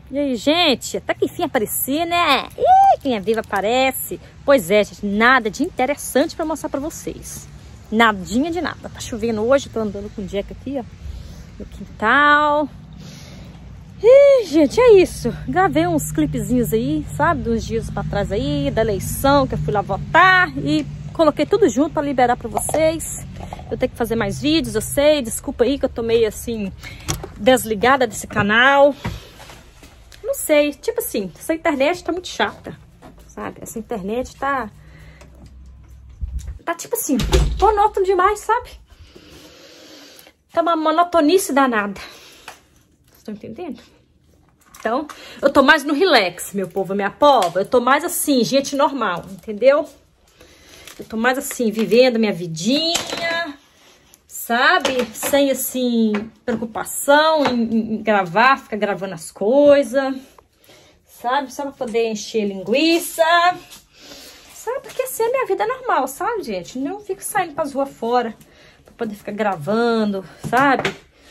E aí, gente? Até que enfim apareci, né? Ih, quem é vivo aparece. Pois é, gente, nada de interessante pra mostrar pra vocês. Nadinha de nada. Tá chovendo hoje, tô andando com o Jack aqui, ó, no quintal. Ih, gente, é isso. Gravei uns clipezinhos aí, sabe? De uns dias pra trás aí, da eleição, que eu fui lá votar. E coloquei tudo junto pra liberar pra vocês. Eu tenho que fazer mais vídeos, eu sei. Desculpa aí que eu tô meio assim, desligada desse canal. Não sei, tipo assim, essa internet tá muito chata, sabe? Essa internet tá tipo assim, monótono demais, sabe? Tá uma monotonice danada. Vocês estão entendendo? Então, eu tô mais no relax, meu povo, minha pova. Eu tô mais assim, gente normal, entendeu? Eu tô mais assim, vivendo minha vidinha, sabe? Sem, assim, preocupação em gravar, ficar gravando as coisas, sabe? Só pra poder encher linguiça, sabe? Porque assim é minha vida normal, sabe, gente? Não fico saindo pras ruas fora pra poder ficar gravando, sabe?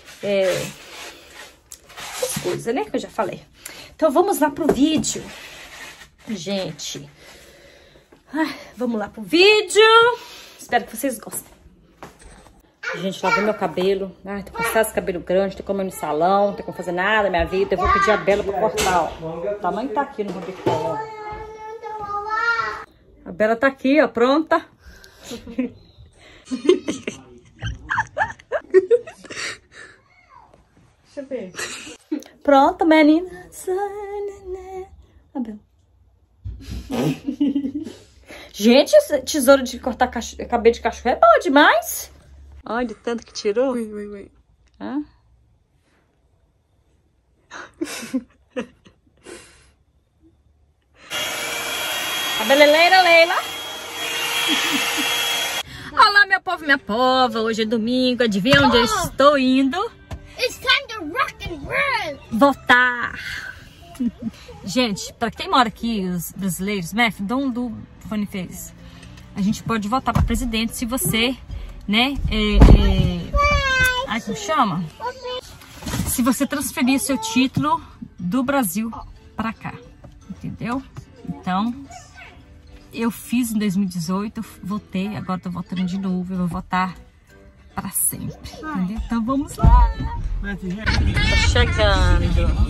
Essas coisas, né? Que eu já falei. Então, vamos lá pro vídeo, gente. Ai, vamos lá pro vídeo. Espero que vocês gostem. Gente, lavei meu cabelo. Ai, tô cansada desse cabelo grande, tô comendo no salão, não tem como fazer nada na minha vida. Eu vou pedir a Bela pra cortar, ó. O tamanho tá aqui no Rubicon, ó. A Bela tá aqui, ó, pronta. Deixa eu ver. Pronta, menina. A Bela. Gente, tesoura de cortar cabelo de cachorro é bom demais. Olha, de tanto que tirou. Ui. Hã? Cabeleleira, Leila. Olá, meu povo e minha pova. Hoje é domingo. Adivinha onde eu estou indo? It's time to rock and roll. Votar. Gente, para quem mora aqui, os brasileiros, Dom do Fone fez. A gente pode votar para presidente se você, né, ai, como chama? Se você transferir seu título do Brasil para cá, entendeu? Então, eu fiz em 2018, votei, agora tô votando de novo, eu vou votar para sempre, entendeu? Então vamos lá. Tá chegando.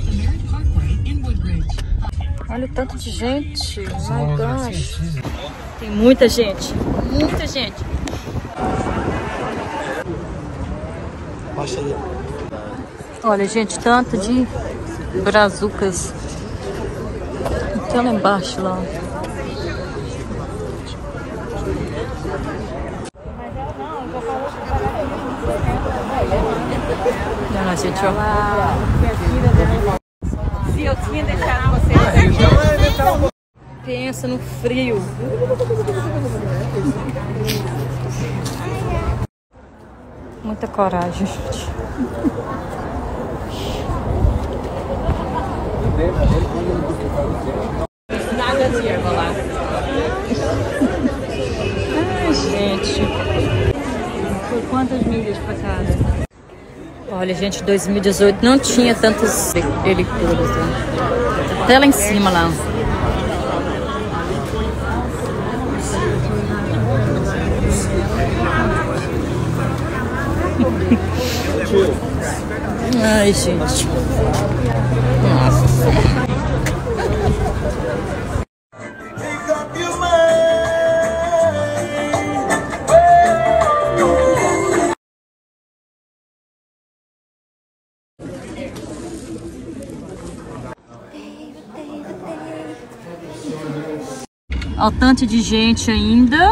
Olha o tanto de gente, my gosh. Tem muita gente, muita gente. Olha, gente, tanto de brazucas. Até lá embaixo, lá. Olha lá, gente, ó. Se eu tinha deixado vocês aqui. Pensa no frio. Muita coragem, gente. Nada de erva lá. Ai, gente. Foi quantas milhas pra cada? Olha, gente, 2018 não tinha tantos eleitores, né? Até lá em cima, lá. Ai, gente. Nossa. Olha o tanto de gente ainda.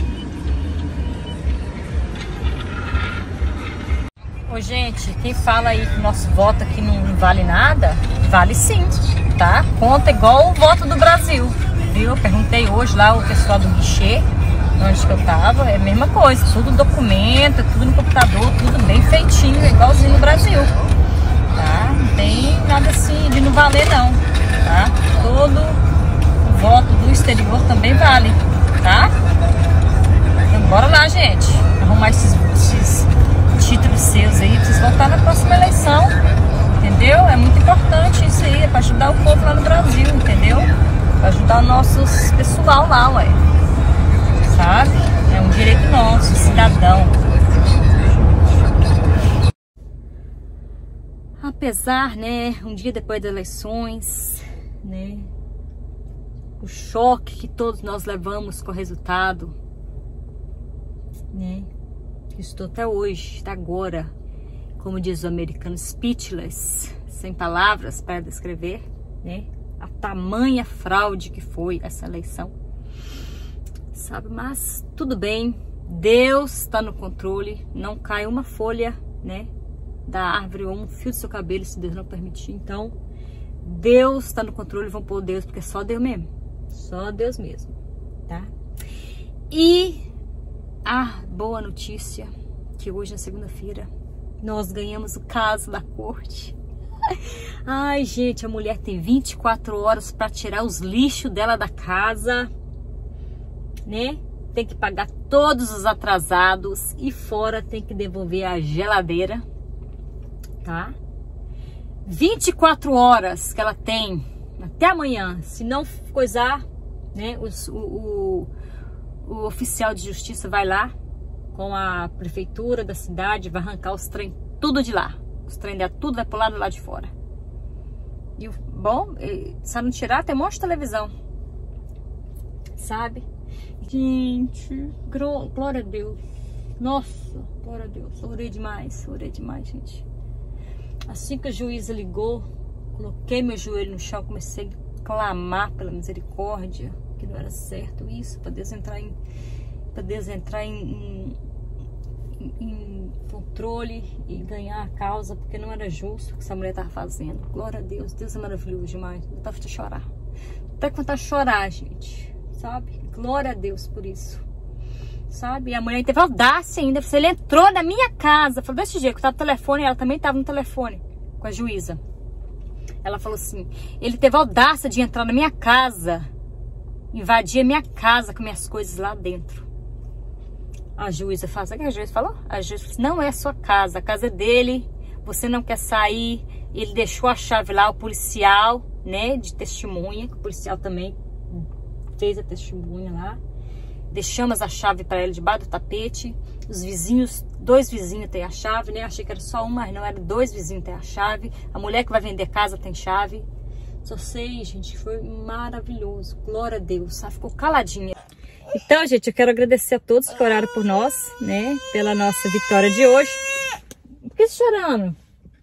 Ô, gente, quem fala aí que o nosso voto aqui não vale nada, vale sim, tá? Conta igual o voto do Brasil, viu? Eu perguntei hoje lá o pessoal do guichê, onde que eu tava, é a mesma coisa, tudo documento, tudo no computador, tudo bem feitinho, igualzinho no Brasil, tá? Não tem nada assim de não valer não, tá? Todo o voto do exterior também vale, tá? Então bora lá, gente, arrumar esses títulos seus aí, pra vocês votar na próxima eleição, entendeu? É muito importante isso aí, é pra ajudar o povo lá no Brasil, entendeu? Pra ajudar o nosso pessoal lá, ué. Sabe? É um direito nosso, cidadão. Apesar, né, um dia depois das eleições, né, o choque que todos nós levamos com o resultado, né, estou até hoje, até agora, como diz o americano, speechless, sem palavras para descrever, né, a tamanha fraude que foi essa eleição, sabe, mas tudo bem, Deus está no controle, não cai uma folha, né, da árvore ou um fio do seu cabelo, se Deus não permitir. Então, Deus está no controle, vão pôr Deus, porque é só Deus mesmo. Só Deus mesmo, tá? E a boa notícia, que hoje, na segunda-feira, nós ganhamos o caso da corte. Ai, gente, a mulher tem 24 horas para tirar os lixos dela da casa, né? Tem que pagar todos os atrasados e fora tem que devolver a geladeira. Tá? 24 horas que ela tem até amanhã, se não coisar, né, o oficial de justiça vai lá com a prefeitura da cidade, vai arrancar os trem tudo de lá, os trem dela tudo vai pro lado lá de fora. E bom, se não tirar, tem um monte de televisão, sabe? Gente, glória a Deus, nossa, glória a Deus, orei demais, gente. Assim que a juíza ligou, coloquei meu joelho no chão, comecei a clamar pela misericórdia, que não era certo isso, para Deus entrar em controle e ganhar a causa, porque não era justo o que essa mulher estava fazendo. Glória a Deus, Deus é maravilhoso demais. Eu tava de chorar. Até que vontade de chorar, gente, sabe? Glória a Deus por isso. Sabe? E a mulher teve audácia ainda. Ele entrou na minha casa. Falou desse jeito, que eu tava no telefone. Ela também tava no telefone com a juíza. Ela falou assim: ele teve audácia de entrar na minha casa, invadir a minha casa com minhas coisas lá dentro. A juíza falou: sabe o que a juíza falou? A juíza falou: não é a sua casa, a casa é dele. Você não quer sair. Ele deixou a chave lá, o policial, né, de testemunha. O policial também fez a testemunha lá. Deixamos a chave para ele debaixo do tapete. Os vizinhos, 2 vizinhos têm a chave, né? Achei que era só um, mas não, era 2 vizinhos têm a chave. A mulher que vai vender casa tem chave. Só sei, gente, foi maravilhoso. Glória a Deus, sabe? Ficou caladinha. Então, gente, eu quero agradecer a todos que oraram por nós, né? Pela nossa vitória de hoje. Por que você chorando?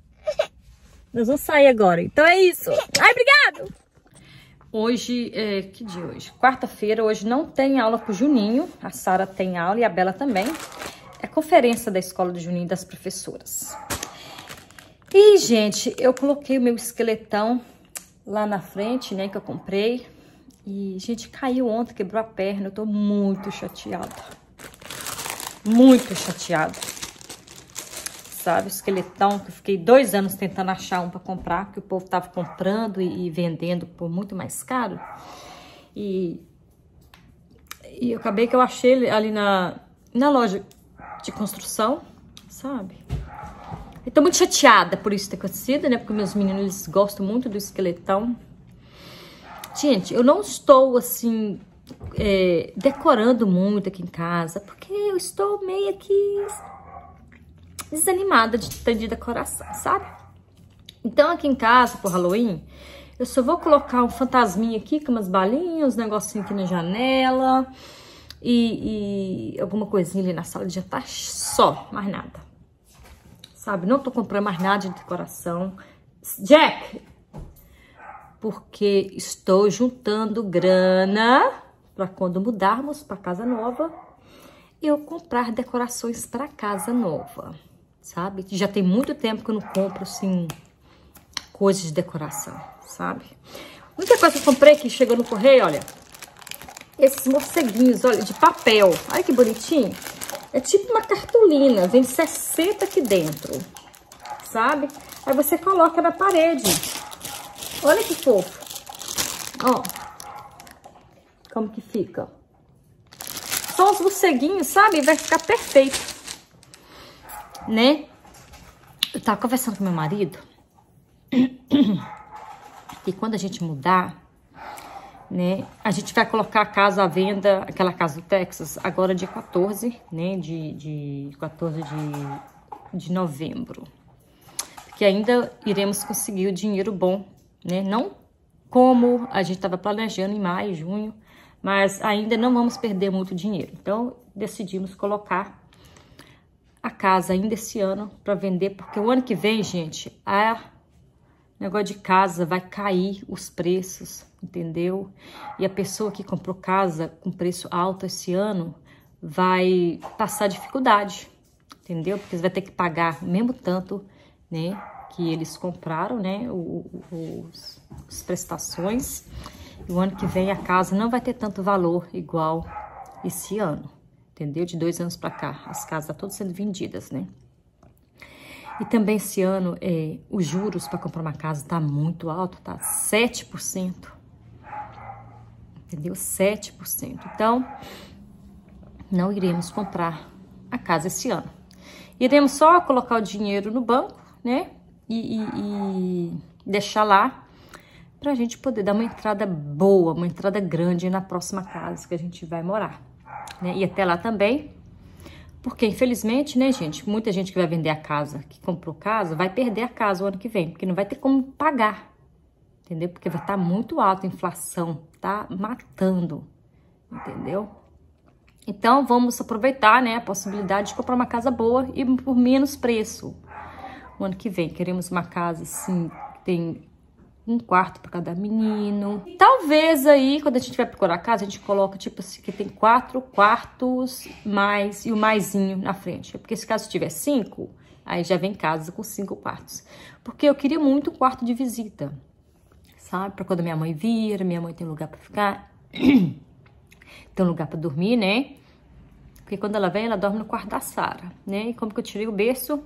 Nós vamos sair agora. Então é isso. Ai, obrigado! Hoje, que dia hoje? Quarta-feira, hoje não tem aula com o Juninho. A Sara tem aula e a Bela também. É conferência da escola do Juninho e das professoras. E, gente, eu coloquei o meu esqueletão lá na frente, né, que eu comprei. E, gente, caiu ontem, quebrou a perna. Eu tô muito chateada. Muito chateada. Sabe, o esqueletão, que eu fiquei 2 anos tentando achar um para comprar, que o povo tava comprando e vendendo por muito mais caro. E eu acabei que eu achei ele ali na loja de construção, sabe? Eu tô muito chateada por isso ter acontecido, né? Porque meus meninos, eles gostam muito do esqueletão. Gente, eu não estou, assim, decorando muito aqui em casa, porque eu estou meio que desanimada de ter de decoração, sabe? Então, aqui em casa, pro Halloween, eu só vou colocar um fantasminha aqui com umas balinhas, uns negocinhos aqui na janela e alguma coisinha ali na sala de jantar, só, mais nada. Sabe? Não tô comprando mais nada de decoração. Jack! Porque estou juntando grana para quando mudarmos para casa nova, eu comprar decorações para casa nova. Sabe? Já tem muito tempo que eu não compro, assim, coisas de decoração, sabe? A única coisa que eu comprei que chegou no correio, olha, esses morceguinhos, olha, de papel. Olha que bonitinho. É tipo uma cartolina, vem 60 aqui dentro, sabe? Aí você coloca na parede. Olha que fofo. Ó, como que fica. Só os morceguinhos, sabe? Vai ficar perfeito. Né? Eu tava conversando com meu marido que quando a gente mudar, né, a gente vai colocar a casa à venda, aquela casa do Texas, agora dia 14, né, de 14 de novembro. Porque ainda iremos conseguir o dinheiro bom, né, não como a gente estava planejando em maio, junho, mas ainda não vamos perder muito dinheiro. Então, decidimos colocar a casa ainda esse ano para vender, porque o ano que vem, gente, negócio de casa vai cair os preços, entendeu? E a pessoa que comprou casa com preço alto esse ano vai passar dificuldade, entendeu? Porque você vai ter que pagar o mesmo tanto, né, que eles compraram, né, as prestações. E o ano que vem a casa não vai ter tanto valor igual esse ano, entendeu? De 2 anos para cá, as casas estão todas sendo vendidas, né? E também esse ano, os juros para comprar uma casa tá muito alto, tá? 7%. Entendeu? 7%. Então, não iremos comprar a casa esse ano. Iremos só colocar o dinheiro no banco, né? E deixar lá pra gente poder dar uma entrada boa, uma entrada grande na próxima casa que a gente vai morar, né? E até lá também. Porque, infelizmente, né, gente, muita gente que vai vender a casa, que comprou casa, vai perder a casa o ano que vem, porque não vai ter como pagar, entendeu? Porque vai estar muito alta a inflação, tá matando, entendeu? Então, vamos aproveitar, né, a possibilidade de comprar uma casa boa e por menos preço. O ano que vem, queremos uma casa, assim, que tem 1 quarto para cada menino. Talvez aí, quando a gente vai procurar a casa, a gente coloca, tipo assim, que tem 4 quartos mais e o maisinho na frente. Porque se caso tiver 5, aí já vem casa com 5 quartos. Porque eu queria muito um quarto de visita, sabe? Para quando minha mãe vir, minha mãe tem lugar para ficar, tem um lugar para dormir, né? Porque quando ela vem, ela dorme no quarto da Sara, né? E como que eu tirei o berço,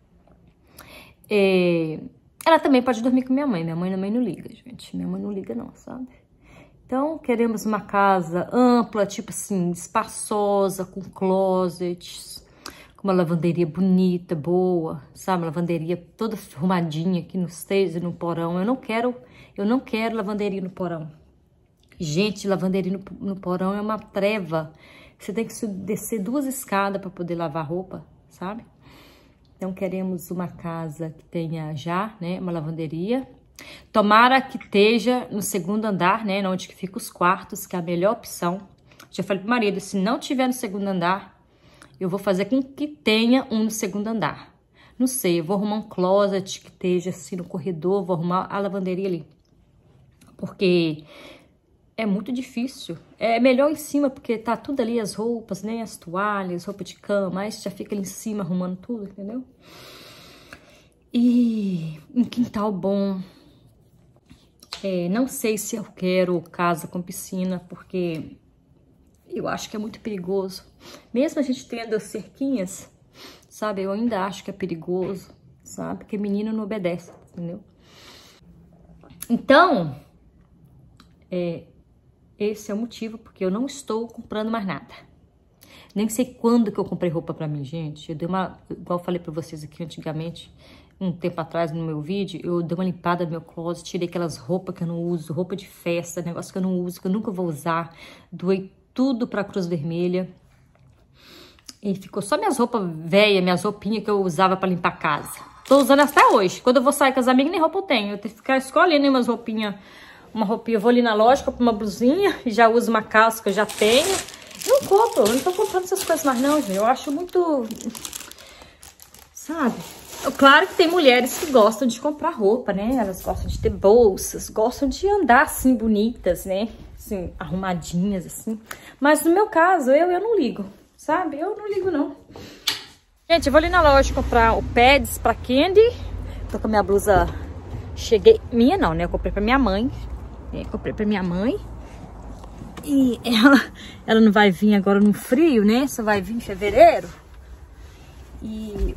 ela também pode dormir com minha mãe. Minha mãe não liga, gente. Minha mãe não liga não, sabe? Então, queremos uma casa ampla, tipo assim, espaçosa, com closets, com uma lavanderia bonita, boa, sabe? Uma lavanderia toda arrumadinha aqui no stairs e no porão. Eu não quero lavanderia no porão. Gente, lavanderia no porão é uma treva. Você tem que descer 2 escadas para poder lavar roupa, sabe? Então, queremos uma casa que tenha já, né, uma lavanderia. Tomara que esteja no 2º andar, né, onde que fica os quartos, que é a melhor opção. Já falei pro marido, se não tiver no 2º andar, eu vou fazer com que tenha um no 2º andar. Não sei, eu vou arrumar um closet que esteja assim no corredor, vou arrumar a lavanderia ali. Porque é muito difícil. É melhor em cima, porque tá tudo ali, as roupas, né? As toalhas, roupa de cama, aí já fica ali em cima arrumando tudo, entendeu? E um quintal bom. Não sei se eu quero casa com piscina, porque eu acho que é muito perigoso. Mesmo a gente tendo as cerquinhas, sabe? Eu ainda acho que é perigoso, sabe? Porque menino não obedece, entendeu? Então, esse é o motivo porque eu não estou comprando mais nada. Nem sei quando que eu comprei roupa pra mim, gente. Eu dei igual eu falei pra vocês aqui antigamente, um tempo atrás no meu vídeo, eu dei uma limpada no meu closet, tirei aquelas roupas que eu não uso, roupa de festa, negócio que eu não uso, que eu nunca vou usar. Doei tudo pra Cruz Vermelha. E ficou só minhas roupas velhas, minhas roupinhas que eu usava pra limpar a casa. Tô usando até hoje. Quando eu vou sair com as amigas, nem roupa eu tenho. Eu tenho que ficar escolhendo umas roupinhas. Uma roupinha, eu vou ali na loja, compro uma blusinha e já uso uma calça que eu já tenho. Não compro, eu não tô comprando essas coisas mais não, gente. Eu acho muito... Sabe? Claro que tem mulheres que gostam de comprar roupa, né? Elas gostam de ter bolsas, gostam de andar assim, bonitas, né? Assim, arrumadinhas, assim. Mas no meu caso, eu não ligo, sabe? Eu não ligo, não. Gente, eu vou ali na loja comprar o pads pra Candy. Tô com a minha blusa... Cheguei... Minha não, né? Eu comprei pra minha mãe. Comprei pra minha mãe. E ela não vai vir agora no frio, né? Só vai vir em fevereiro. E...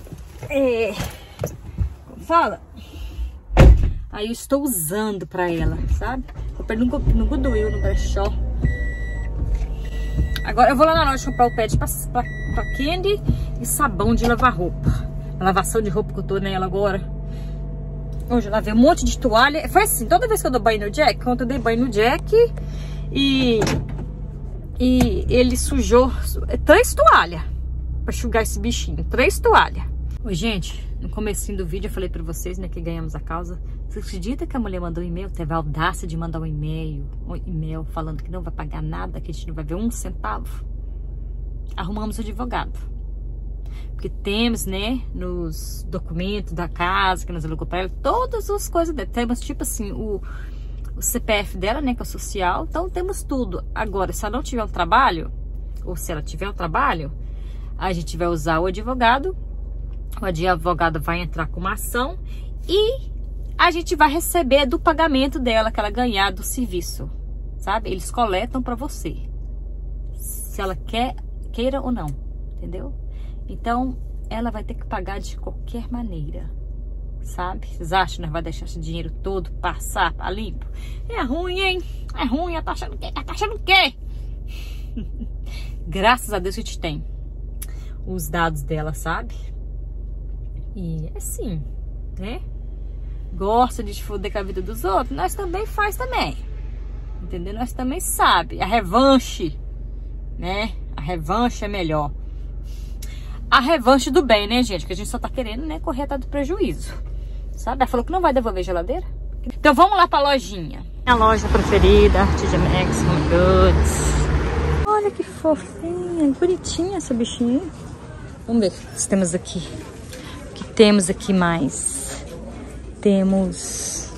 como fala? Aí eu estou usando pra ela, sabe? Comprei no Goodwill, no brechó. Agora eu vou lá na loja comprar o pad pra Candy e sabão de lavar roupa. A lavação de roupa que eu tô nela agora. Hoje eu lavei um monte de toalha. Foi assim, toda vez que eu dou banho no Jack, quando eu dei banho no Jack e ele sujou 3 toalhas pra enxugar esse bichinho. 3 toalhas. Oi, gente, no comecinho do vídeo eu falei pra vocês, né, que ganhamos a causa. Você acredita que a mulher mandou um e-mail? Teve a audácia de mandar um e-mail falando que não vai pagar nada, que a gente não vai ver 1 centavo. Arrumamos o advogado. Porque temos, né, nos documentos da casa que nós alugamos pra ela, todas as coisas dela. Temos, tipo assim, o CPF dela, né, que é o social. Então, temos tudo. Agora, se ela não tiver um trabalho, ou se ela tiver um trabalho, a gente vai usar o advogado. O advogado vai entrar com uma ação e a gente vai receber do pagamento dela que ela ganhar do serviço, sabe? Eles coletam pra você, se ela queira ou não, entendeu? Então, ela vai ter que pagar de qualquer maneira, sabe? Vocês acham que nós vamos deixar esse dinheiro todo passar a limpo? É ruim, hein? É ruim, ela tá achando o quê? Ela tá achando o quê? Graças a Deus a gente tem os dados dela, sabe? E assim, né? Gosta de foder com a vida dos outros, nós também faz também. Entendeu? Nós também sabe. A revanche, né? A revanche é melhor. A revanche do bem, né, gente? Que a gente só tá querendo, né, correr atrás do prejuízo. Sabe? Ela falou que não vai devolver geladeira. Então vamos lá pra lojinha. A loja preferida, TJ Maxx, Home Goods. Olha que fofinha, bonitinha essa bichinha. Vamos ver o que temos aqui. O que temos aqui mais? Temos...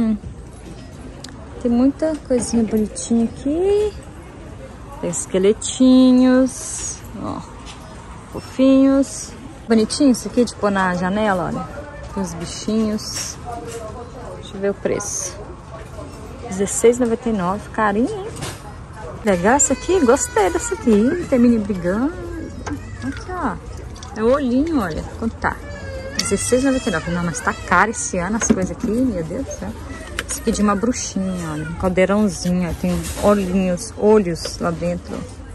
tem muita coisinha bonitinha aqui. Tem esqueletinhos. Ó, fofinhos. Bonitinho isso aqui de pôr na janela, olha. Tem os bichinhos. Deixa eu ver o preço. R$16,99. Carinho, hein? Legal essa aqui. Gostei dessa aqui. Tem mini brigando. Aqui, ó. É o olhinho, olha. Quanto tá? R$16,99. Não, mas tá caro esse ano as coisas aqui. Meu Deus do céu. Esse aqui é de uma bruxinha, olha. Um caldeirãozinho. Tem olhos lá dentro.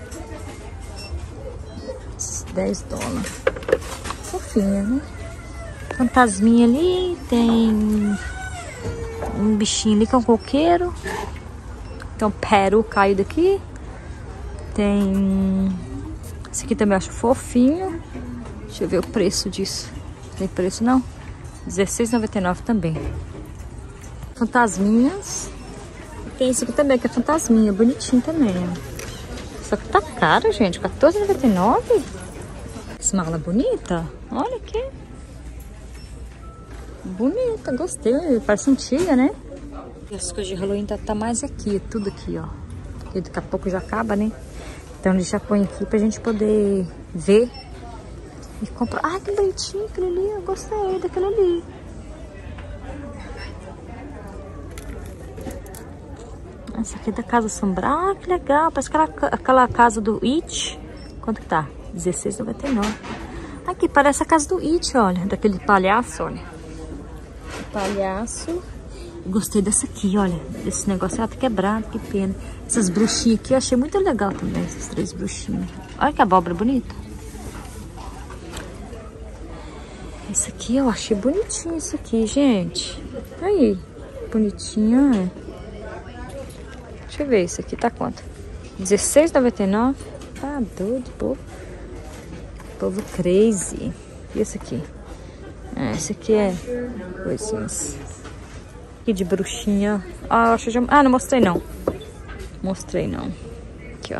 $10. Fofinha, né? Fantasminha ali. Tem um bichinho ali que é um coqueiro. Tem um peru caído aqui. Tem... esse aqui também eu acho fofinho. Deixa eu ver o preço disso. Tem preço não? R$16,99 também. Fantasminhas. Tem esse aqui também que é fantasminha. Bonitinho também. Só que tá caro, gente. R$14,99. Essa mala bonita. Olha aqui. Bonita, gostei. Parece antiga, né? E as coisas de Halloween tá mais aqui. Tudo aqui, ó. Porque daqui a pouco já acaba, né? Então ele já põe aqui pra gente poder ver e comprar. Ah, que bonitinho aquele ali. Eu gostei daquele ali. Essa aqui é da Casa Assombrada. Ah, que legal. Parece aquela casa do It. Quanto que tá? R$16,99. Aqui, parece a casa do It, olha. Daquele palhaço, olha. Palhaço. Gostei dessa aqui, olha. Esse negócio tá quebrado, que pena. Essas bruxinhas aqui eu achei muito legal também. Essas 3 bruxinhas. Olha que abóbora bonita. Esse aqui eu achei bonitinho, isso aqui, gente. Aí, bonitinho, é. Deixa eu ver, isso aqui tá quanto? R$16,99. Tá doido, povo. Povo crazy. E esse aqui? Ah, esse aqui é coisinhas. Aqui de bruxinha. Ah, eu acho que já... ah, não mostrei não. Mostrei não. Aqui, ó.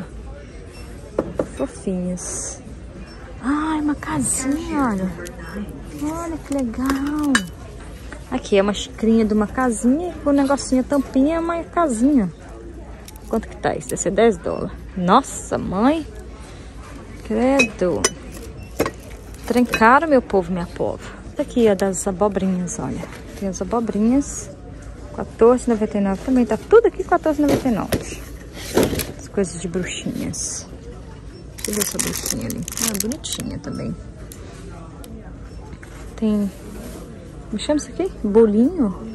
Fofinhos. Ai, uma casinha, olha. Olha que legal. Aqui é uma xicrinha de uma casinha. Com um negocinho, tampinha, é uma casinha. Quanto que tá isso? Deve ser $10. Nossa, mãe. Credo. Trem caro, meu povo, minha pova. Aqui é das abobrinhas, olha. Tem as abobrinhas. R$14,99 também. Tá tudo aqui R$14,99. As coisas de bruxinhas. Deixa eu ver essa bruxinha ali. Ah, bonitinha também. Tem... como chama isso aqui? Bolinho.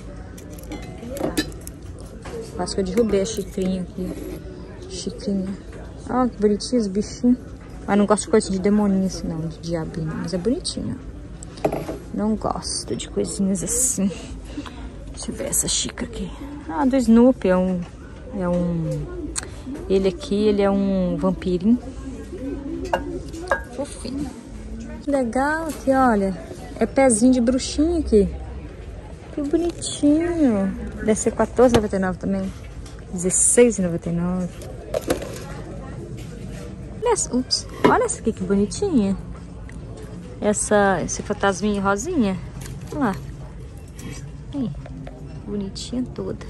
Acho que eu derrubei a xicrinha aqui. Xicrinha. Olha que bonitinho os bichinhos. Mas não gosto de coisa de demoninho assim, não. De diabinho. Mas é bonitinho. Não gosto de coisinhas assim. Deixa eu ver essa xícara aqui. Ah, do Snoopy. Ele aqui, ele é um vampirinho. Fofinho. Legal aqui, olha. É pezinho de bruxinha aqui. Que bonitinho. Deve ser R$14,99 também. R$16,99. Ups. Olha essa aqui que bonitinha. Esse fantasminha rosinha. Olha lá. Aí. Bonitinha toda.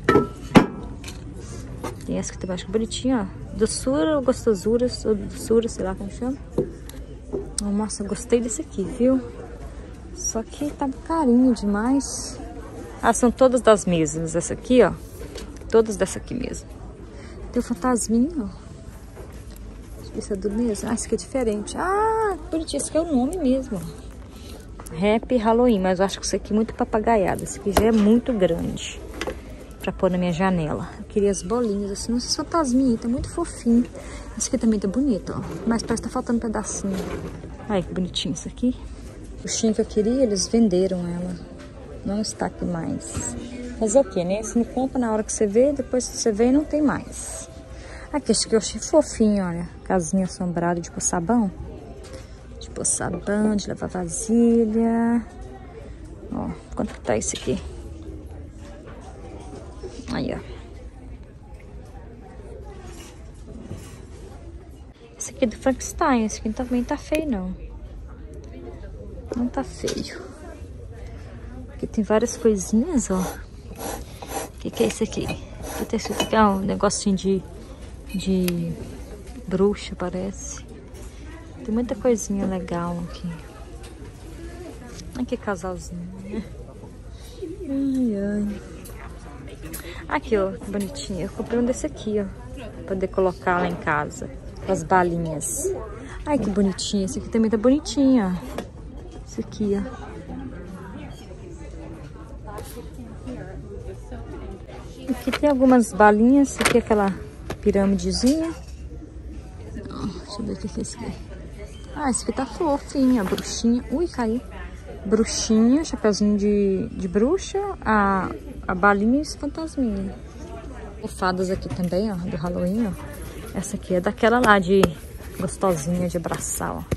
Tem essa que também acho bonitinha, ó. Doçura ou gostosura, ou doçura, sei lá como chama. Nossa, eu gostei desse aqui, viu? Só que tá carinho demais. Ah, são todas das mesmas. Essa aqui, ó. Todas dessa aqui mesmo. Tem o fantasminho, ó. Isso é do mesmo? Ah, esse aqui é diferente. Ah, bonitinho. Esse aqui é o nome mesmo. Happy Halloween. Mas eu acho que isso aqui é muito papagaiado. Esse aqui já é muito grande pra pôr na minha janela. Eu queria as bolinhas assim. Não sei se fantasminha. Tá muito fofinho. Esse aqui também tá bonito, ó. Mas parece que tá faltando um pedacinho. Ai, que bonitinho isso aqui. O bichinho que eu queria, eles venderam ela. Não está aqui mais. Fazer o quê, né? Você não compra na hora que você vê. Depois que você vê, não tem mais. Aqui, esse aqui eu achei fofinho, olha. Casinha assombrada de pôr sabão. De pôr sabão, de lavar vasilha. Ó, quanto que tá esse aqui? Aí, ó. Esse aqui é do Frankenstein. Esse aqui também tá feio, não. Não tá feio. Aqui tem várias coisinhas, ó. O que é isso aqui? Aqui tem esse aqui, ó, um negocinho de bruxa, parece. Tem muita coisinha legal aqui. Olha que casalzinho, né? Ai, ai. Aqui, ó, que bonitinho. Eu comprei um desse aqui, ó. Pra poder colocar lá em casa. Com as balinhas. Ai, que bonitinho. Esse aqui também tá bonitinho, ó. Esse aqui, ó. Aqui tem algumas balinhas. Esse aqui é aquela pirâmidezinha. Deixa eu ver o que é esse aqui. Ah, esse aqui tá fofinho, a bruxinha. Ui, caiu. Bruxinha, chapeuzinho de bruxa, a balinha e esse fantasminha. Almofadas aqui também, ó, do Halloween, ó. Essa aqui é daquela lá de gostosinha de abraçar, ó.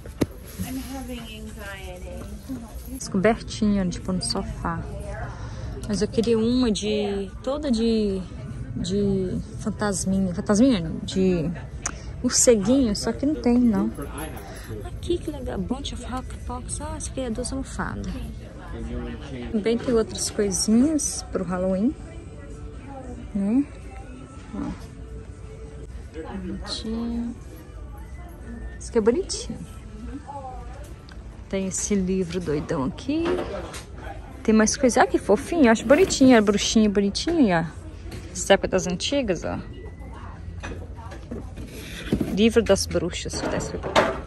Descobertinha, tipo no sofá. Mas eu queria uma toda de fantasminha. Fantasminha? De morceguinho, só que não tem, não. Aqui, que legal. Bunch of Rock Box. Ah, essa aqui é 2 almofadas. Também tem outras coisinhas pro Halloween. Né? Ó. Bonitinho. Esse aqui é bonitinho. Tem esse livro doidão aqui. Tem mais coisa. Ah, que fofinho. Eu acho bonitinho. A bruxinha bonitinha, ó. Essa época das antigas, ó. Livro das bruxas. Tá escrito.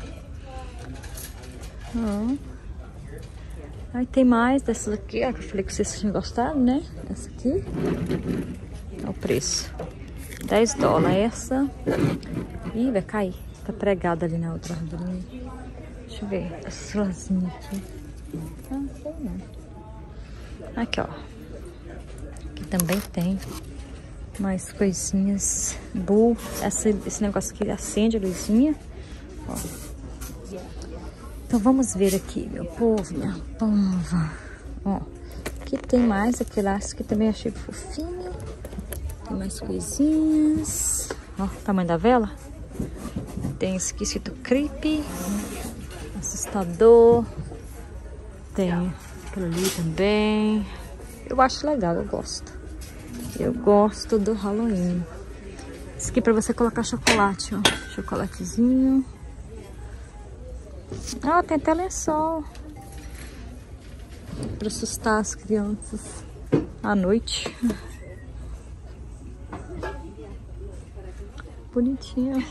Ó. Aí tem mais dessas aqui, ó. Que eu falei que vocês tinham gostado, né? Essa aqui. Olha o preço. $10. Essa. Ih, vai cair. Tá pregada ali na outra arvorinha. Deixa eu ver. Essa florzinha aqui. Ah, não sei não. Aqui, ó. Aqui também tem mais coisinhas. Esse negócio aqui acende a luzinha. Ó. Então vamos ver aqui, meu povo, minha pova. Ó. Aqui tem mais aquele laço que também achei fofinho. Tem mais coisinhas. Ó, o tamanho da vela. Tem esse aqui escrito creepy. Assustador. Tem aquilo ali também. Eu acho legal, eu gosto. Eu gosto do Halloween. Esse aqui é pra você colocar chocolate, ó. Chocolatezinho. Ah, tem até lençol. Pra assustar as crianças à noite. Bonitinho.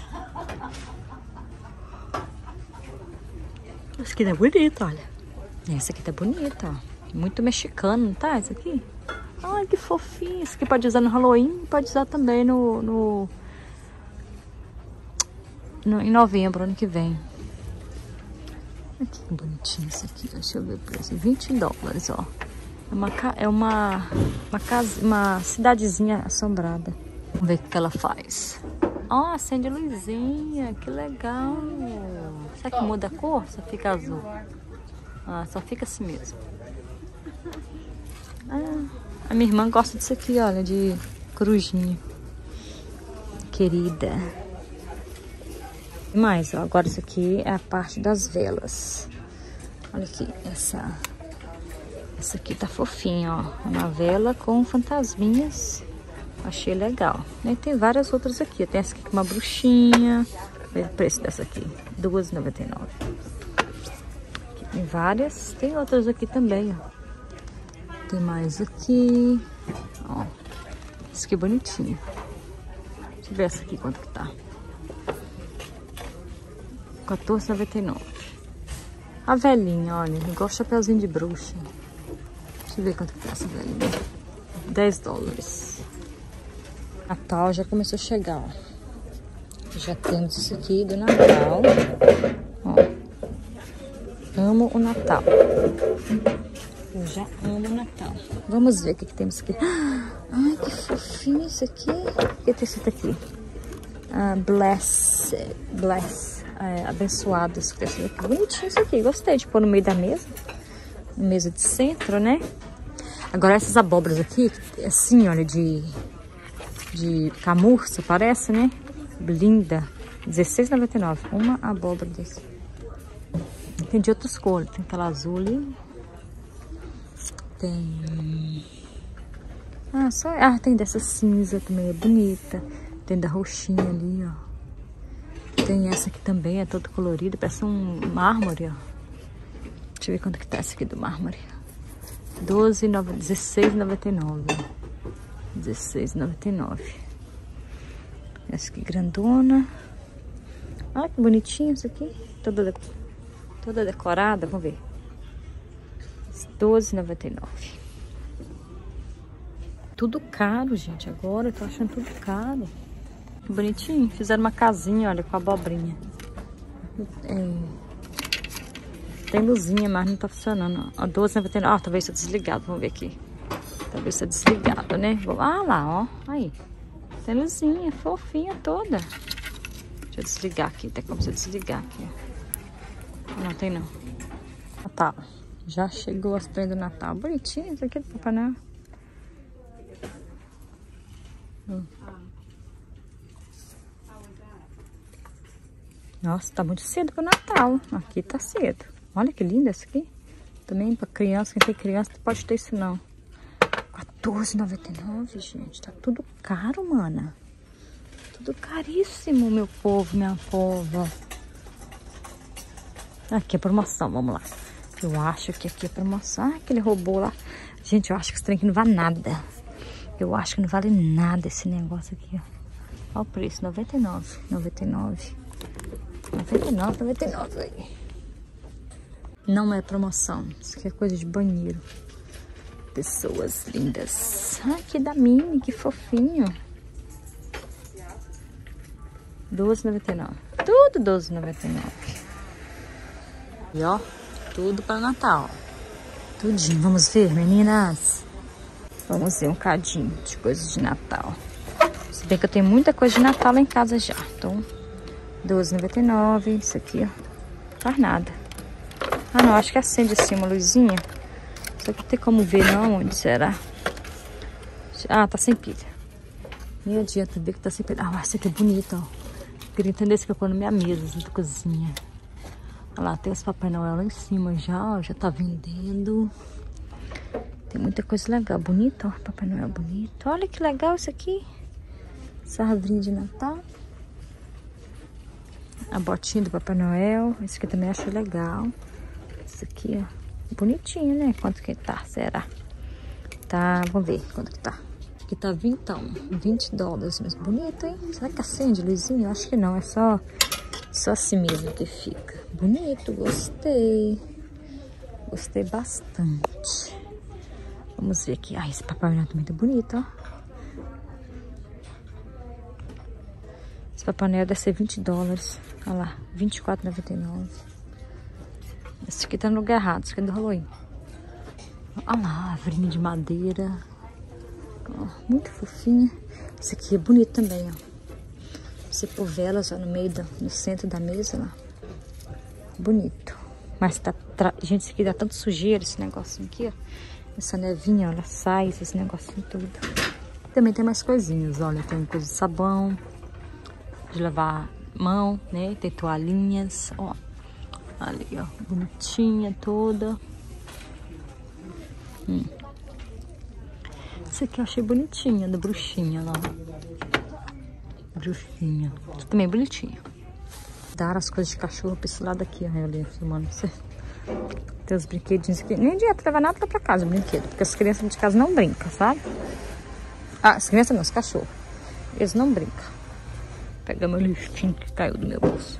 Esse aqui tá bonito, olha. Essa aqui tá bonita, ó. Muito mexicano, não tá? Esse aqui? Ai, que fofinho. Esse aqui pode usar no Halloween, pode usar também em novembro, ano que vem. Aqui, que bonitinho esse aqui. Deixa eu ver o preço. $20, ó. Uma cidadezinha assombrada. Vamos ver o que ela faz. Ó, acende luzinha, que legal. Será que muda a cor? Só fica azul. Ah, só fica assim mesmo. Ah, a minha irmã gosta disso aqui, olha, de corujinha. Querida. E mais, ó, agora isso aqui é a parte das velas. Olha aqui, essa aqui tá fofinha, ó. Uma vela com fantasminhas. Achei legal. E tem várias outras aqui. Tem essa aqui com uma bruxinha. Olha o preço dessa aqui, R$2,99. Tem várias. Tem outras aqui também, ó. Tem mais aqui. Ó. Essa aqui é bonitinha. Deixa eu ver essa aqui quanto que tá. R$14,99. A velhinha, olha. Igual chapeuzinho de bruxa. Deixa eu ver quanto que tá essa velhinha. $10. Natal já começou a chegar, ó. Já temos isso aqui do Natal. Ó. Amo o Natal. Eu já amo o Natal. Vamos ver o que temos aqui. Ai, que fofinho isso aqui. O que tem isso aqui? Bless. Abençoados. Bonitinho isso aqui. Gostei de pôr no meio da mesa. Na mesa de centro, né? Agora essas abóboras aqui, assim, olha, de camurça, parece, né? Linda. R$16,99. Uma abóbora desse. Tem de outras cores. Tem aquela azul ali. Tem... tem dessa cinza também, é bonita. Tem da roxinha ali, ó. Tem essa aqui também, é toda colorida. Parece um mármore, ó. Deixa eu ver quanto que tá essa aqui do mármore. R$16,99. R$16,99. Essa aqui grandona. Olha que bonitinho isso aqui. Toda decorada. Vamos ver. R$12,99. Tudo caro, gente. Agora eu tô achando tudo caro. Que bonitinho. Fizeram uma casinha, olha, com abobrinha. Tem luzinha, mas não tá funcionando. Ó, R$12,99. Ó, talvez tá desligado. Vamos ver aqui. Talvez tá desligado, né? Ah lá, ó. Aí. Tem luzinha, fofinha toda. Deixa eu desligar aqui. Tem como você desligar aqui, ó. Não tem não. Natal. Já chegou as prendas do Natal. Bonitinho isso aqui do Papai Noel. Nossa, tá muito cedo pro Natal. Aqui tá cedo. Olha que linda essa aqui. Também pra criança, quem tem criança não pode ter isso não. R$14,99, gente. Tá tudo caro, mana. Tudo caríssimo, meu povo, minha pova. Aqui é promoção, vamos lá. Eu acho que aqui é promoção. Ah, aquele robô lá. Gente, eu acho que esse trem aqui não vale nada. Eu acho que não vale nada esse negócio aqui, ó. Olha o preço, R$99,99. R$99,99 aí. Não é promoção. Isso aqui é coisa de banheiro. Pessoas lindas. Ah, que da Mini, que fofinho. R$12,99. Tudo R$12,99. E ó, tudo para Natal. Tudinho. Vamos ver, meninas? Vamos ver um cadinho de coisas de Natal. Se bem que eu tenho muita coisa de Natal lá em casa já. Então, R$12,99. Isso aqui, ó. Não faz nada. Ah, não. Acho que acende assim uma luzinha. Só que não tem como ver não. Onde será? Ah, tá sem pilha. Nem adianta ver que tá sem pilha. Ah, essa aqui é bonita, ó. Queria entender se eu pôr na minha mesa da cozinha. Olha lá, tem os Papai Noel lá em cima já, ó. Já tá vendendo. Tem muita coisa legal. Bonito, ó. Papai Noel bonito. Olha que legal isso aqui. Essa árvore de Natal. A botinha do Papai Noel. Esse aqui também acho legal. Esse aqui, ó. Bonitinho, né? Quanto que tá? Será? Tá, vamos ver quanto que tá. Aqui tá $20. Mas bonito, hein? Será que acende luzinha? Eu acho que não. É só assim mesmo que fica. Bonito, gostei. Gostei bastante. Vamos ver aqui. Ah, esse Papai Noel também tá bonito, ó. Esse Papai Noel deve ser $20. Olha lá, R$24,99. Esse aqui tá no lugar errado. Esse aqui é do Halloween. Olha lá, árvore de madeira. Ó, muito fofinha. Esse aqui é bonito também, ó. Você pôr velas ó, no centro da mesa lá. Bonito. Mas tá, gente, isso aqui dá tanto sujeira, esse negocinho aqui, ó. Essa nevinha, ó, ela sai, esse negocinho tudo. Também tem mais coisinhas, olha. Tem coisa de sabão, de lavar mão, né? Tem toalhinhas, ó. Ali, ó. Bonitinha toda. Esse aqui eu achei bonitinha, da bruxinha lá. Bruxinha. Também bonitinha. Dar as coisas de cachorro pra esse lado aqui, ó. Eu ali filmando pra você. Tem os brinquedinhos aqui. Nem adianta levar nada pra casa, o brinquedo. Porque as crianças de casa não brincam, sabe? Ah, as crianças não, os cachorros. Eles não brincam. Vou pegar meu lixinho que caiu do meu bolso.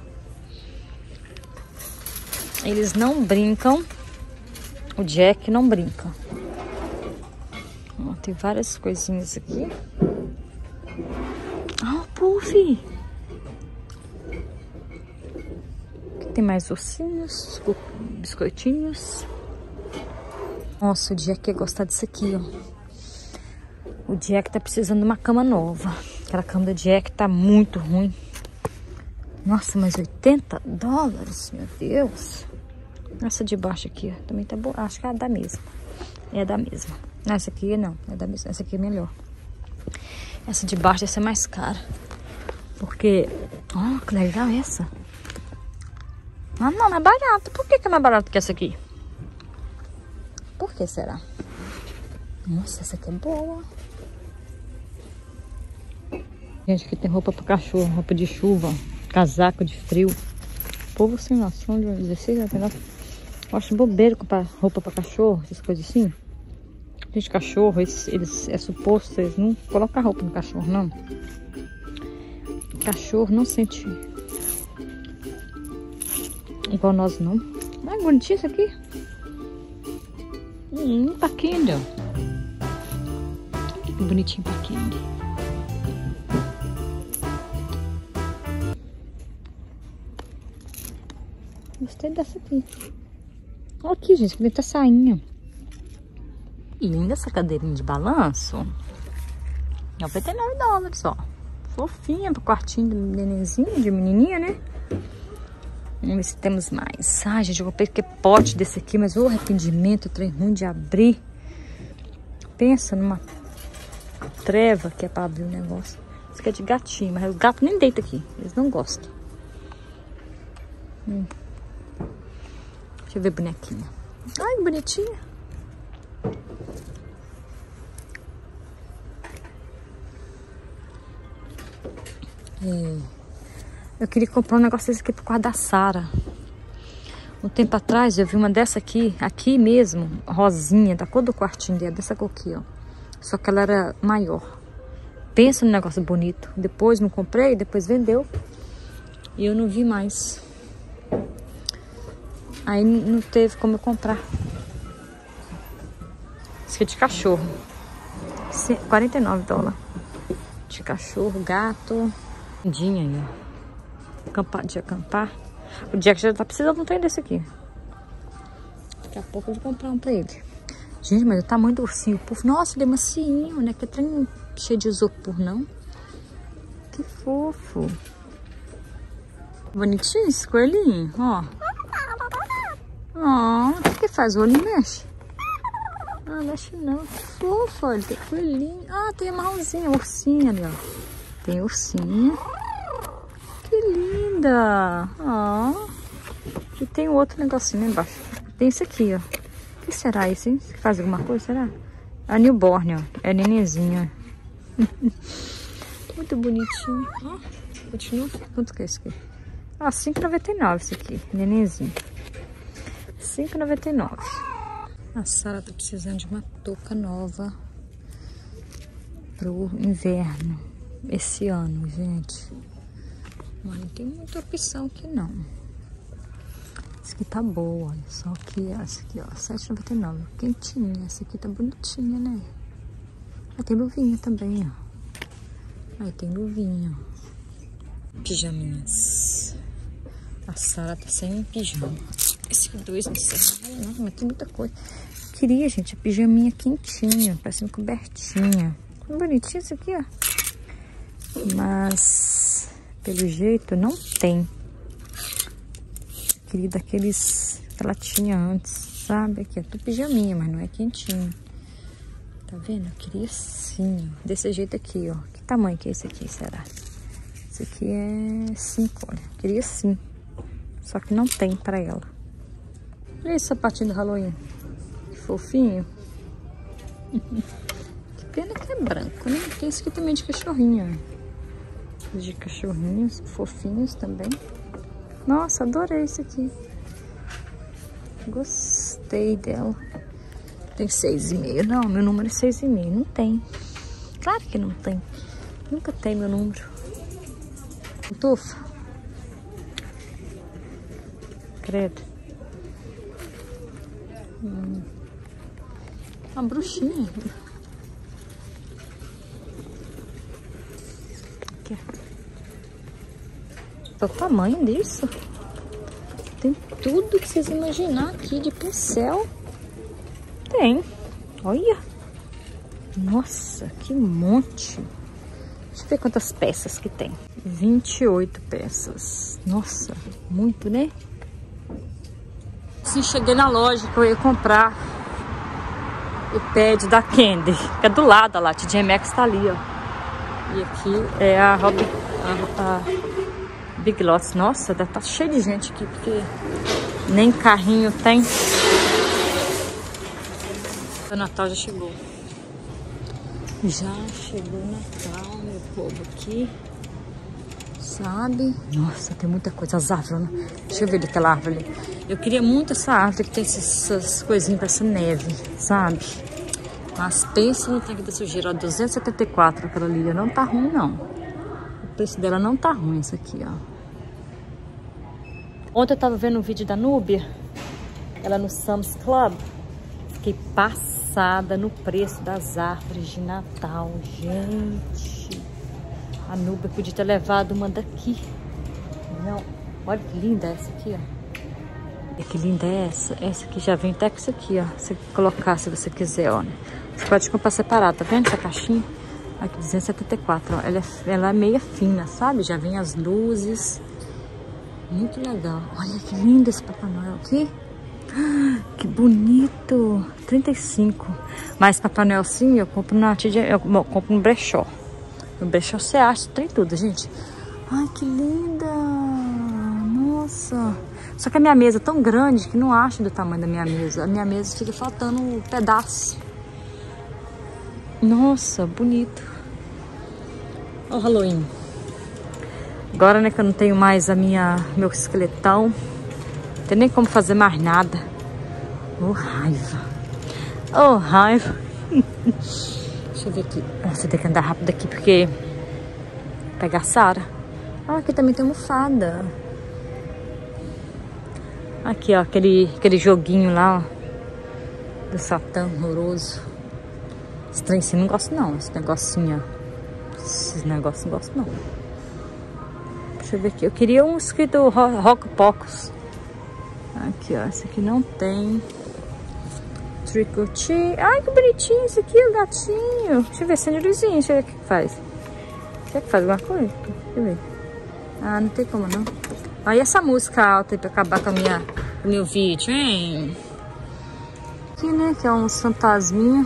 Eles não brincam. O Jack não brinca. Ó, tem várias coisinhas aqui. Ah, o Puff! Aqui tem mais ursinhos, biscoitinhos. Nossa, o Jack ia gostar disso aqui, ó. O Jack tá precisando de uma cama nova. Aquela cama do Jack tá muito ruim. Nossa, mas $80? Meu Deus. Essa de baixo aqui, ó, também tá boa. Acho que é da mesma. É da mesma. Essa aqui não, é da mesma. Essa aqui é melhor. Essa de baixo, essa é mais cara. Porque... Ó, que legal essa. Ah, não, é barato. Por que é mais barato que essa aqui? Por que será? Nossa, essa aqui é boa. Gente, aqui tem roupa pro cachorro, roupa de chuva, casaco de frio. Povo sem noção de 16 a 19. Eu acho bobeiro comprar roupa pra cachorro, essas coisas assim. Gente, cachorro, eles é suposto, eles não colocam roupa no cachorro, não. Cachorro não sente igual nós, não. Ah, bonitinho isso aqui. Paquinho. Que bonitinho paquinho. Gostei dessa aqui. Olha aqui, gente, que tá sainha. E linda essa cadeirinha de balanço. $99, ó. Fofinha pro quartinho do nenenzinho, de menininha, né? Vamos ver se temos mais. Ai, gente, eu comprei que pote desse aqui, mas o arrependimento, trem ruim de abrir. Pensa numa treva que é pra abrir o negócio. Isso aqui é de gatinho, mas o gato nem deita aqui. Eles não gostam. Deixa eu ver bonequinha. Ai, que bonitinha. Eu queria comprar um negócio desse aqui pro quarto da Sara. Um tempo atrás eu vi uma dessa aqui mesmo, rosinha, da cor do quartinho dela, dessa cor aqui, ó. Só que ela era maior. Pensa no negócio bonito. Depois não comprei, depois vendeu. E eu não vi mais. Aí não teve como eu comprar. Isso aqui é de cachorro. $49. De cachorro, gato. Lindinha aí, ó. De acampar. O Jack já tá precisando de um trem desse aqui. Daqui a pouco eu vou comprar um pra ele. Gente, mas o tamanho do ursinho. Nossa, ele é macinho, né? Que trem cheio de isopor, não. Que fofo. Bonitinho esse coelhinho, ó. Ó, o que faz? O olho mexe? Ah, mexe não. Que fofo, olha. Tem coelhinho. Ah, tem a marronzinha, ursinha ali, ó. Tem ursinha. Que linda. Ó. E tem outro negocinho lá embaixo. Tem esse aqui, ó. O que será esse, hein? Faz alguma coisa, será? A newborn, ó. É nenenzinha. Muito bonitinho. Ó, continua. Quanto que é esse aqui? Ah, R$5,99 esse aqui. Nenenzinho. R$5,99. A Sara tá precisando de uma touca nova pro inverno. Esse ano, gente. Mas não tem muita opção aqui, não. Essa aqui tá boa, olha só que essa aqui, ó, R$7,99. Quentinha, essa aqui tá bonitinha, né? Ah, tem luvinha também, ó. Aí tem luvinha, ó. Pijaminhas. A Sara tá sem pijama. Esse aqui, 2,19. Nossa, mas tem muita coisa. queria, gente, a pijaminha quentinha, parecendo cobertinha. Bonitinho isso aqui, ó. Mas, pelo jeito, não tem. Queria daqueles que ela tinha antes, sabe? Aqui é tudo pijaminha, mas não é quentinho. Tá vendo? Eu queria sim, ó. Desse jeito aqui, ó. Que tamanho que é esse aqui, será? Esse aqui é 5, olha. Eu queria sim. Só que não tem pra ela. Olha esse sapatinho do Halloween. Que fofinho. Que pena que é branco, né? Tem esse aqui também de cachorrinho, ó. De cachorrinhos, fofinhos também. Nossa, adorei esse aqui. Gostei dela. Tem 6,5. Não, meu número é 6,5. Não tem. Claro que não tem. Nunca tem meu número. Tufa. Credo. Uma bruxinha. Aqui. Olha o tamanho disso. Tem tudo que vocês imaginar aqui de pincel. Tem. Olha. Nossa, que monte. Deixa eu ver quantas peças que tem. 28 peças. Nossa, muito, né? Sim, cheguei na loja que eu ia comprar o pad da Candy, que é do lado, lá, a TJ Maxx tá ali, ó. E aqui é a Big Lots. Nossa, deve tá cheio de gente aqui, porque nem carrinho tem. O Natal já chegou. Já chegou o Natal, meu povo, aqui. Sabe? Nossa, tem muita coisa. As árvores, né? Deixa eu ver daquela árvore ali. Eu queria muito essa árvore que tem essas coisinhas pra essa neve, sabe? Mas pensa no tanque da sujeira, ó, 274 aquela ali. Não tá ruim, não. O preço dela não tá ruim, essa aqui, ó. Ontem eu tava vendo um vídeo da Núbia, ela no Sam's Club. Fiquei passada no preço das árvores de Natal, gente. A Núbia podia ter levado uma daqui. Não, olha que linda essa aqui, ó. Olha que linda é essa. Essa aqui já vem até com isso aqui, ó. Você colocar se você quiser, ó. Você pode comprar separado, tá vendo essa caixinha? Aqui, 274, ó. Ela é meia fina, sabe? Já vem as luzes. Muito legal. Olha que lindo esse Papai Noel aqui. Que bonito. 35. Mas Papai Noel sim, eu compro eu compro no brechó. No brechó você acha, tem tudo, gente. Ai, que linda. Nossa. Só que a minha mesa é tão grande que não acho do tamanho da minha mesa. A minha mesa fica faltando um pedaço. Nossa, bonito. Olha o Halloween. Agora, né, que eu não tenho mais meu esqueletão. Não tem nem como fazer mais nada. Oh, raiva. Oh, raiva. Deixa eu ver aqui. Você tem que andar rápido aqui porque... Pegar a Sara. Ah, aqui também tem almofada. Aqui, ó. Aquele joguinho lá, ó. Do Satã horroroso. Esse trem assim não gosto não. Esse negocinho, ó. Esse negócio não gosto não. Deixa eu ver aqui. Eu queria um escrito Rock Pocos. Aqui, ó. Esse aqui não tem. Trick or treat. Ai, que bonitinho esse aqui, o gatinho. Deixa eu ver, Sandra Luizinho. Deixa eu ver o que faz. Será que faz alguma coisa? Deixa eu ver. Ah, não tem como não. Aí essa música alta aí pra acabar com o meu vídeo, hein? Aqui, né? Que é uns fantasminha.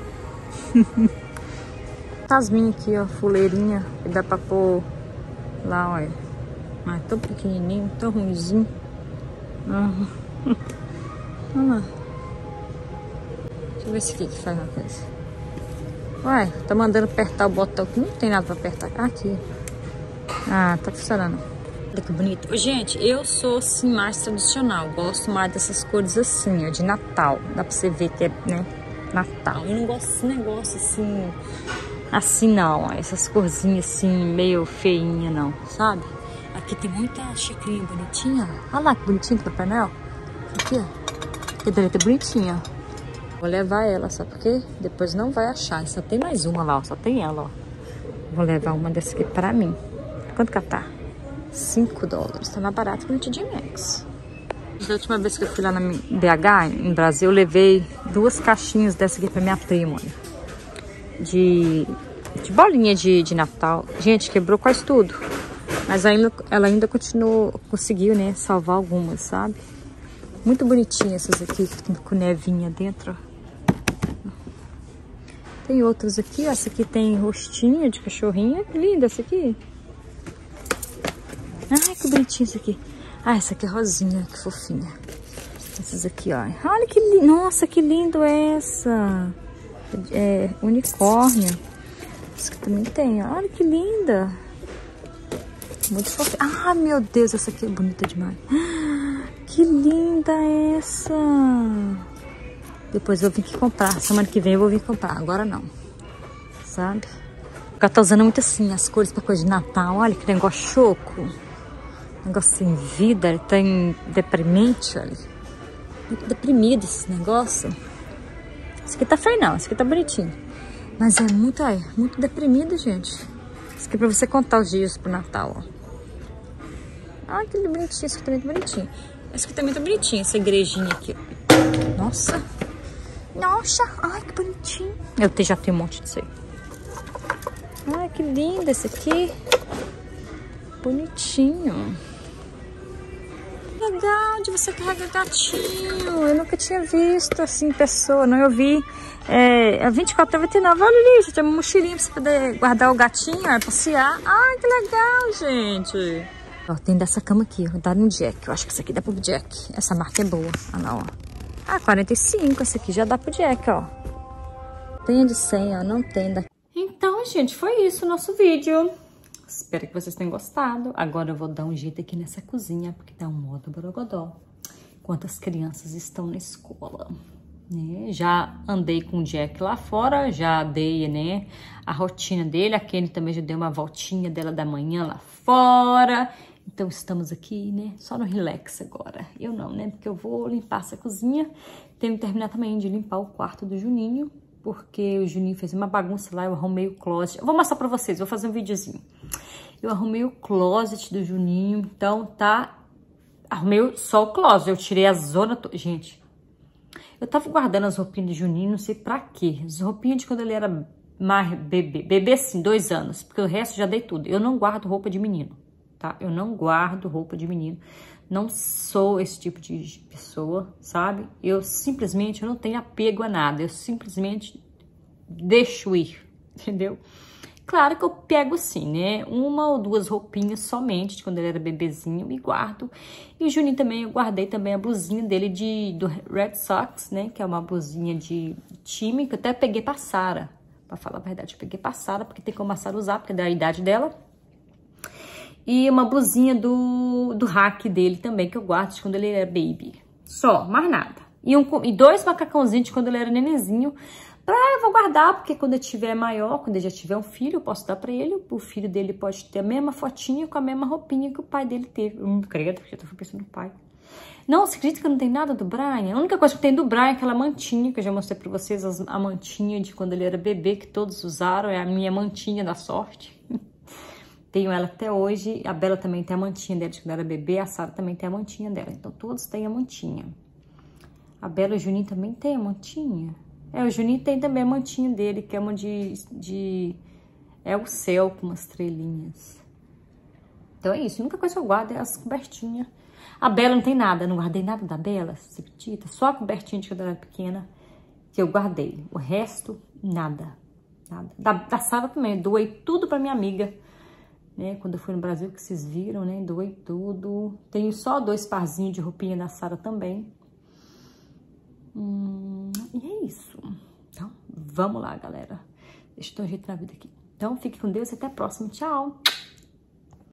Fantasminha aqui, ó. Fuleirinha. Que dá pra pôr lá, olha. Ah, tão pequenininho, tão ruimzinho. Olha lá. Deixa eu ver se aqui que faz uma coisa. Uai, tá mandando apertar o botão que não tem nada pra apertar. Aqui. Ah, tá funcionando. Olha que bonito. Gente, eu sou assim mais tradicional. Gosto mais dessas cores assim, ó, de Natal. Dá pra você ver que é, né, Natal. Eu não gosto desse negócio assim não. Essas corzinhas assim, meio feinha não, sabe? Aqui tem muita xicrinha bonitinha. Olha lá que bonitinho do Papai Noel. Aqui, ó. Que deleta bonitinha, ó. Vou levar ela, só porque depois não vai achar. Só tem mais uma lá, ó. Só tem ela, ó. Vou levar uma dessa aqui pra mim. Quanto que ela tá? $5. Tá mais barato que no TJ Maxx. Da última vez que eu fui lá na BH, em Brasil, eu levei 2 caixinhas dessa aqui pra minha prima, olha. De bolinha de Natal. Gente, quebrou quase tudo. Mas ela ainda conseguiu, né, salvar algumas, sabe? Muito bonitinhas essas aqui, com nevinha dentro. Tem outras aqui, ó. Essa aqui tem rostinho de cachorrinha. Linda essa aqui. Ai, que bonitinha essa aqui. Ah, essa aqui é rosinha, que fofinha. Essas aqui, ó. Olha que lindo. Nossa, que lindo essa. É unicórnio. Essa aqui também tem. Olha que linda. Muito fofinha. Ah, meu Deus, essa aqui é bonita demais. Que linda essa. Depois eu vim aqui comprar. Semana que vem eu vou vir comprar. Agora não. Sabe? Ela tá usando muito assim as cores pra coisa de Natal. Olha que negócio choco. Negócio sem vida. Ele tá deprimente, olha. Muito deprimido esse negócio. Esse aqui tá feio não. Esse aqui tá bonitinho. Mas é muito deprimido, gente. Esse aqui é pra você contar os dias pro Natal, ó. Ai, que bonitinho. Esse aqui também tá bonitinho. Esse aqui também tá bonitinho. Essa igrejinha aqui, ó. Nossa. Nossa, ai que bonitinho. Eu já tenho um monte disso aí. Ai, que lindo esse aqui. Bonitinho. Legal de você carregar gatinho. Eu nunca tinha visto assim em pessoa, não. Eu vi a 24,99. Olha ali, gente, é uma mochilinha pra você poder guardar o gatinho, passear. Ai, que legal, gente. Ó, tem dessa cama aqui, ó, dá no Jack. Eu acho que essa aqui dá pro Jack. Essa marca é boa. Olha lá, ó. Ah, 45, essa aqui já dá pro Jack, ó. Tem a de 100, ó, não tem daqui. Então, gente, foi isso o nosso vídeo. Espero que vocês tenham gostado. Agora eu vou dar um jeito aqui nessa cozinha, porque tá um modo borogodó. Enquanto as crianças estão na escola, né? Já andei com o Jack lá fora, já dei, né, a rotina dele. A Kenny também já deu uma voltinha dela da manhã lá fora. Então, estamos aqui, né, só no relax agora. Eu não, né, porque eu vou limpar essa cozinha. Tenho que terminar também de limpar o quarto do Juninho, porque o Juninho fez uma bagunça lá, eu arrumei o closet. Eu vou mostrar pra vocês, vou fazer um videozinho. Eu arrumei o closet do Juninho, então tá... Arrumei só o closet, eu tirei a zona toda. Gente, eu tava guardando as roupinhas do Juninho, não sei pra quê. As roupinhas de quando ele era mais bebê. Bebê, sim, 2 anos, porque o resto já dei tudo. Eu não guardo roupa de menino. Tá? Eu não guardo roupa de menino, não sou esse tipo de pessoa, sabe? Eu não tenho apego a nada, eu simplesmente deixo ir, entendeu? Claro que eu pego sim, né? 1 ou 2 roupinhas somente de quando ele era bebezinho e guardo. E o Juninho também, eu guardei também a blusinha dele do Red Sox, né? Que é uma blusinha de time que eu até peguei pra Sara, pra falar a verdade, eu peguei pra Sara porque tem como a Sara usar, porque é da idade dela. E uma blusinha do hack dele também, que eu guardo de quando ele era baby. Só, mais nada. E 2 macacãozinhos de quando ele era nenenzinho. Eu vou guardar, porque quando ele tiver maior, quando ele já tiver um filho, eu posso dar pra ele. O filho dele pode ter a mesma fotinha com a mesma roupinha que o pai dele teve. Eu não credo, porque eu tô pensando no pai. Não, você acredita que não tem nada do Brian? A única coisa que tem do Brian é aquela mantinha, que eu já mostrei pra vocês, a mantinha de quando ele era bebê, que todos usaram. É a minha mantinha da sorte. Tenho ela até hoje, a Bela também tem a mantinha dela de quando era bebê, a Sara também tem a mantinha dela. Então, todos têm a mantinha. A Bela e o Juninho também tem a mantinha. O Juninho tem também a mantinha dele, que é uma é o céu com umas estrelinhas. Então, é isso. A única coisa que eu guardo é as cobertinhas. A Bela não tem nada, não guardei nada da Bela, você acredita? Só a cobertinha de quando ela era pequena que eu guardei. O resto, nada. Nada. Da Sara também, eu doei tudo pra minha amiga. Né, quando eu fui no Brasil, que vocês viram, né? Doei tudo. Tenho só 2 parzinhos de roupinha da Sara também. E é isso. Então, vamos lá, galera. Deixa eu dar um jeito na vida aqui. Então, fique com Deus e até a próxima. Tchau!